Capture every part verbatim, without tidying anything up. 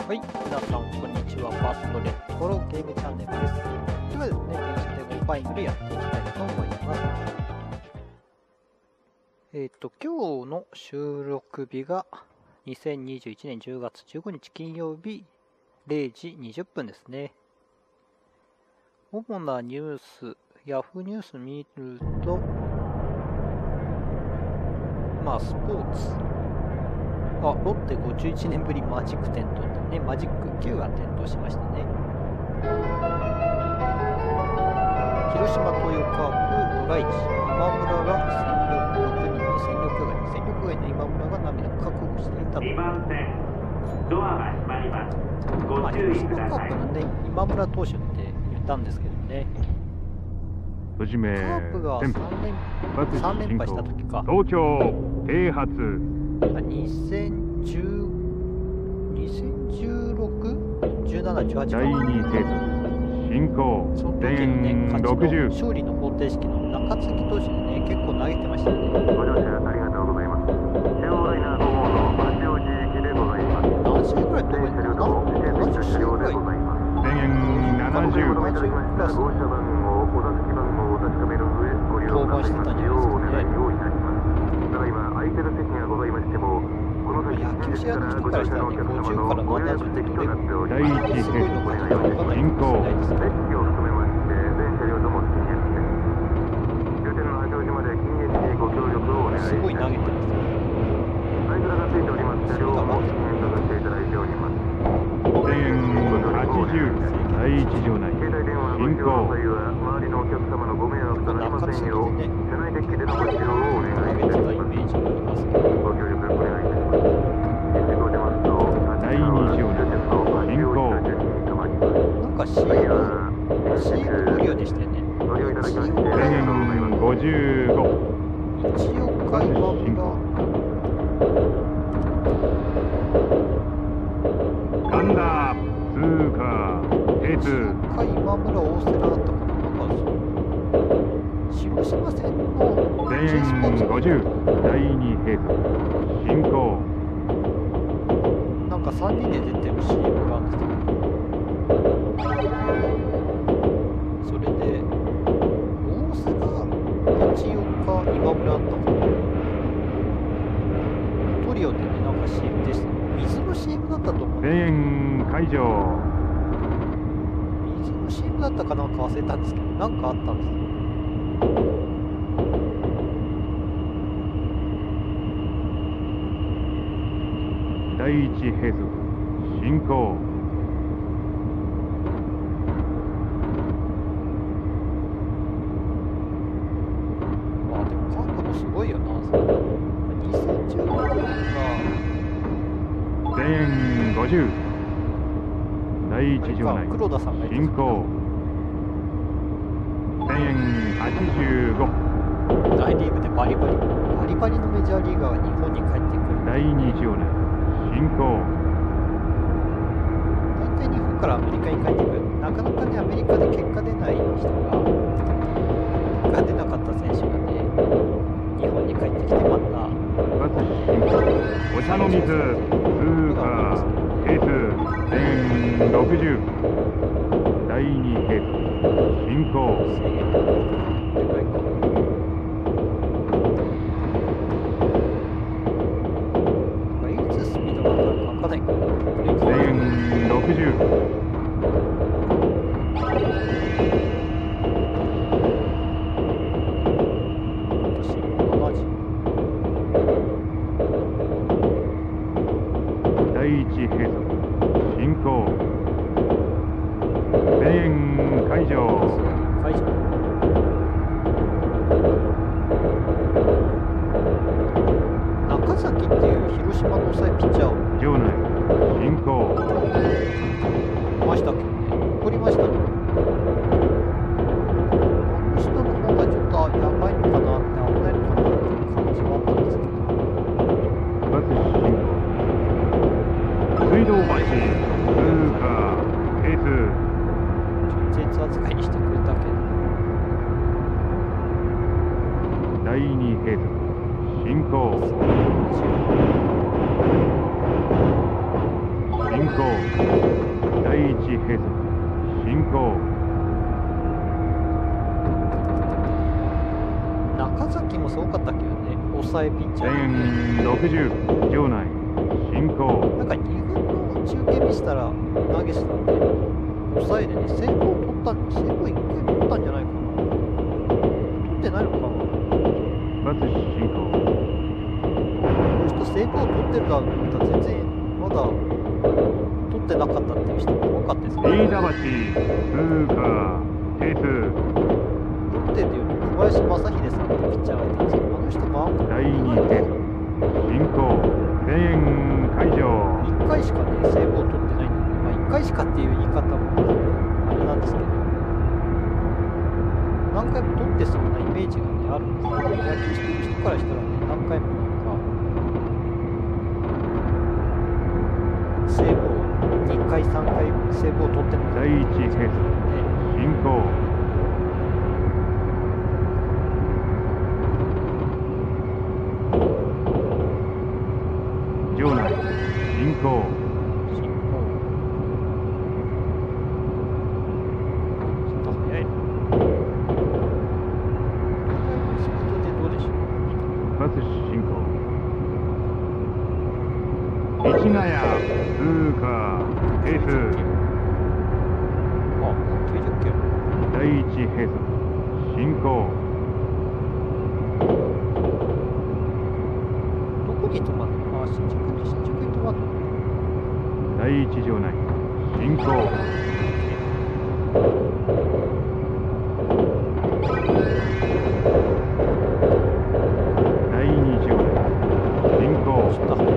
はい、皆さんこんにちは。バストレットロゲームチャンネルです。ではですね、電車でごバイングでやっていきたいと思います。えっ、と、今日の収録日がにせんにじゅういちねんじゅうがつじゅうごにち金曜日れいじにじゅっぷんですね。主なニュース、ヤフーニュース見ると、まあ、スポーツ。あ、ロッテごじゅういちねんぶりマジック点灯ってね、マジックきゅうが点灯しましたね。広島東洋カープドライチ、今村が戦力ろくにんに戦力外、戦力外の今村が涙を覚悟していたと。 にばんせんドアが閉まります。 まあ、 ご注意広島カください。 ープのね、今村投手って言ったんですけどね、 藤名カープが先さん連発さん連敗した時か、 東京併発にせんじゅう、にせんじゅうろく、じゅうなな、じゅうはちか。 第二フェーズ進行その時のね、 全勝ちろくじゅうの勝利の方程式の中継ぎ投手でね、結構投げてましたよね。 ご乗車ありがとうございます。中央ライナーご号の八王子行きでございます。 何試合ぐらい飛べ全るの？ 車両とも指定ななじゅっ席車両試合ぐらい。 でございます。 千円ななじゅうお求めいただきました号車番号、お座席番号を確かめる上ご利用なさいますようお願いをいたします。ただいま空いてる席がございましても、この先野球試合の人ごからしたらね、 乗車のお客ごじゅうから様のご予約ななじゅうって席どれがとなっており第ます。 一フェすごいのかーちょっとわかんないかもしれないですけど、 列機を含めまして全車両とも禁煙です。終点の八王子まで禁煙にご協力をお願いいたします。 すごい投げてますね。 サイクルがついております車両も禁煙とさせていただいております。 千円はちじゅう第一場内携帯電話ご進使用の行際は周りのお客様のご迷惑となりませんよう、車内デッキでのご使用をお願いいたし投げてたイます。 メージがありますけど、 ご協力お願いいたします。一部出ますと、 第二場内終点の八王子の順に止まります。 なんか シーエム、シーエム トリオでしたよね。 ご利用いただきまして千ありがとうございます。 円ごじゅうご一岡今村、 神田通過一 S 岡今村大瀬良だったかな。なんか広島戦の千 J スポーツ円ごじゅう第二フェーズ進行なんかさんにんで出てる シーエム があるんですけど、それで大瀬良、一岡今村だったかな。トリオでね、なんか シーエム でしたね。水の シーエム だったと思うんで、 千円会場水の シーエム だったかなんか忘れたんですけど、なんかあったんですよ。 第一フェーズ進行まあでもカープもすごいよな。にせんじゅうろくねんが千円ごじゅう第一あれか場内黒田さんがいた進行千円はちじゅうご大リーグでバリバリバリバリのメジャーリーガーが日本に帰ってくる。 第二場内進行大体日本からアメリカに帰ってくる。なかなかね、アメリカで結果出ない人が、結果出なかった選手がね、日本に帰ってきて、またバス進行お茶の水通過 S 千円ろくじゅう第二フェーズ進行せんえんどれぐらいか。まあいつスピードが上がるかわかんないから、これ以千上円ろくじゅう私ななじゅう。 第一フェーズ進行千円会場会場中崎っていう広島の抑えピッチャーを場内進行いましたけどね、怒りましたね。あの人の方がちょっとやばいのかなって、危ないのかなっていう感じはあったんですけど、 バス進行水道橋通過 S 直接扱いにしてくれたけど、 第二フェーズ進行進行行。第一閉塞。進行。 中崎もすごかったけどね、抑えピッチャーでね。 全ろくじゅう。場内。進行。 なんかに軍の中継見せたら投げてたんで、抑えでね、成功取った、成功いっかい取ったんじゃないかな。取ってないのかな。 バツ進行。 この人成功取ってるかと思ったら全然まだ取ってなかったっていう人も多かったですね。 飯田橋。通過。定数。 ロッテでいうと小林正秀さんってピッチャーがいたんですけど、あの人もあんま第二テスト。進行。声援解除。 いっかいしかね、成功取ってないんで、まあ、いっかいしかっていう言い方もあれなんですけど、何回も取ってそうなイメージがね、あるんですよね。野球してる人からしたらね、何回もなんか、成功にかい、さんかい成功取ってるのかな第一閉塞。進行。場内。進行。 進行。ちょっと早いな。スピードでどうでしょう。 バツ進行。市ヶ谷。通過。定数。 あ、きゅうじゅっキロ。 第一閉塞。進行。 どこに止まるの？あ、新宿に、新宿に止まるの？ 第一場内。進行。第二場内。進行。 ちょっと早い。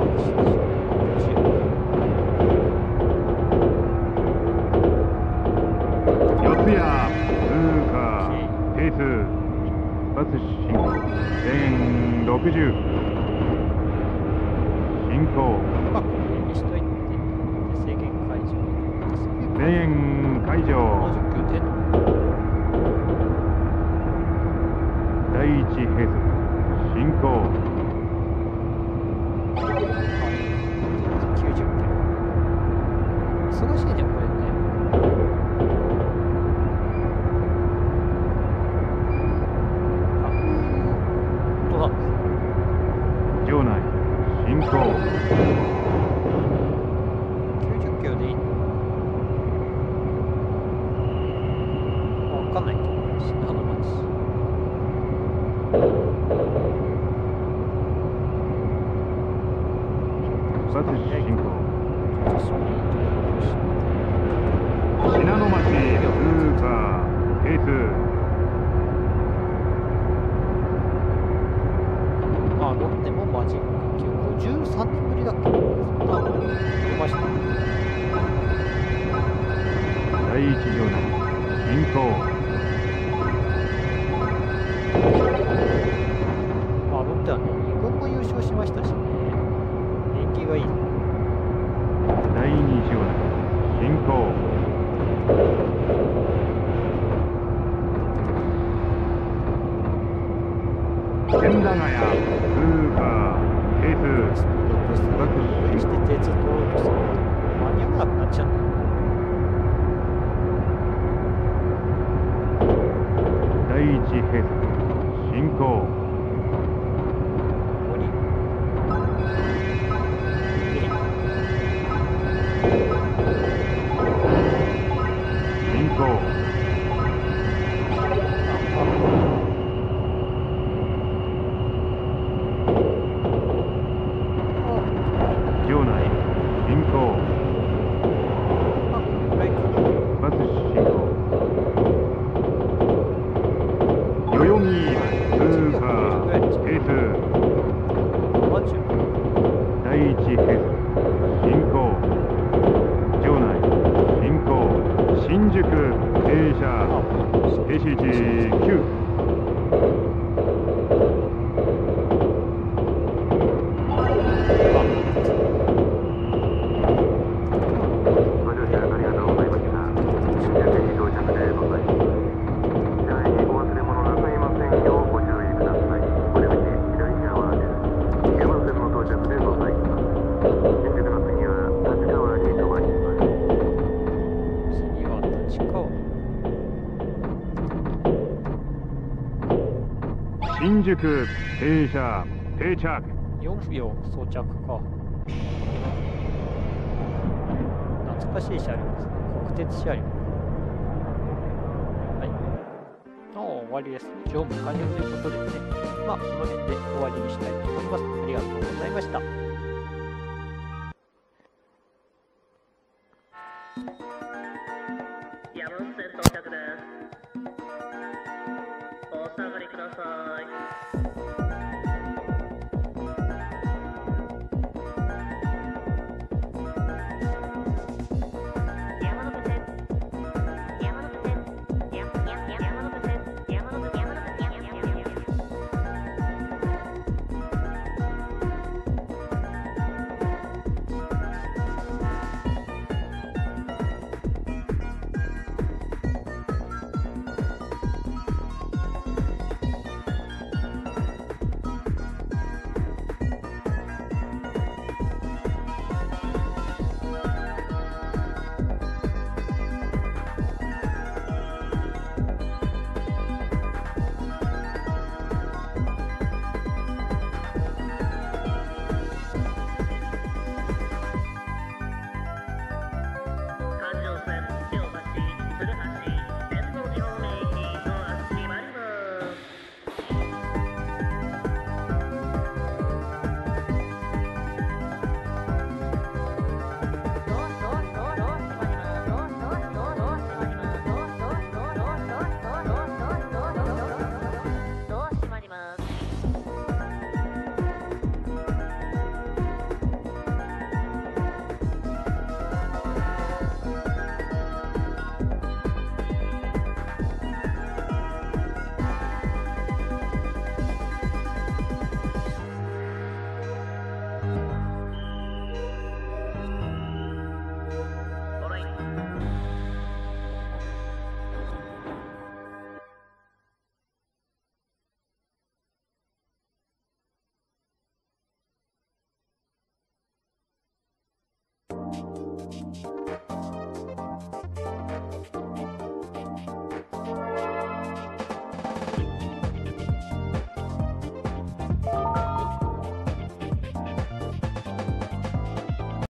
四谷。通過。定数。バツ進行。全ろくじゅう。進行。 まあ、これにしといて、制限解除。 全員解除。 ななじゅっきゅう点。 第一閉塞。進行。 きゅうじゅっキロ。忙しいね、これね。あ、本当だ。 場内。進行。 きゅうじゅっキロでいいの？わかんないけど、信濃町。 バツ進行。 ちょっとそういうところをし信濃町。通過。定数。 まあ、ロッテもマジックきゅう、ごじゅうさんねんぶりだっけ？そんなの出ましたね。 第一場内。進行。 まあ、ロッテはね、に軍も優勝しましたしね。縁起がいい。 第二場内。進行。千駄ヶ谷。通過。定数。 無理して鉄取ろうとすると間に合わなくなっちゃうんだよ。 第一閉塞。進行。 ここに進行。場内。進行。バツ進行。代々木。通過。定数。第一閉塞。進行。場内。進行。新宿。停車。停止位置きゅう。 ご乗車ありがとうございました。新宿駅到着でございます。車内にお忘れ物なさいませんようご注意ください。お出口左側です。山線の到着でございます。新宿の次は立川に宿停車定着。 よんびょう装着か。懐かしい車両ですね。国鉄車両。はい。ああ、終わりですね。乗務完了ということですね。まあ、この辺で終わりにしたいと思います。ありがとうございました。